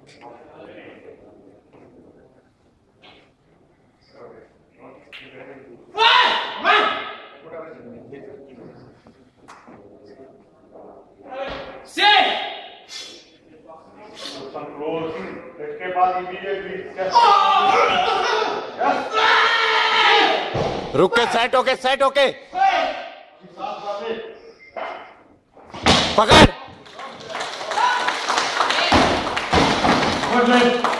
इसके बाद इमीडिएटली रुक के सेट होके पकड़।